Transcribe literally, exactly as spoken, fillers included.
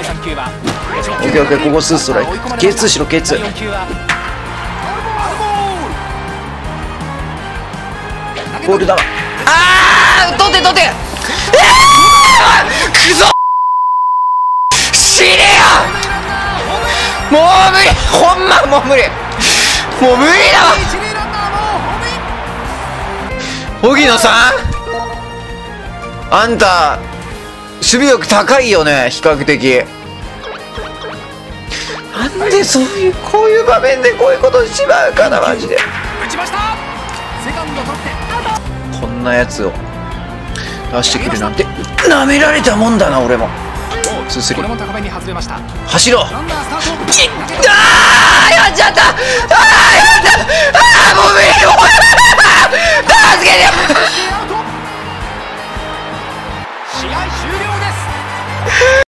オッケーオッケー、ここツーストライク。ケーツー しろ、ケーツー。ボールだわ。あー、取って取って。えー、くそ死ねよ。もう無理、ほんまもう無理、もう無理だわ。荻野さん、あんた守備力高いよね、比較的。なんでそういう、こういう場面でこういうことしまうかな、マジで。こんなやつを出してくるなんてなめられたもんだな、俺も。ツースリー走ろう。あー、やっちゃった。あー、やっちゃった。あー、もう無理。助けて。試合終了です。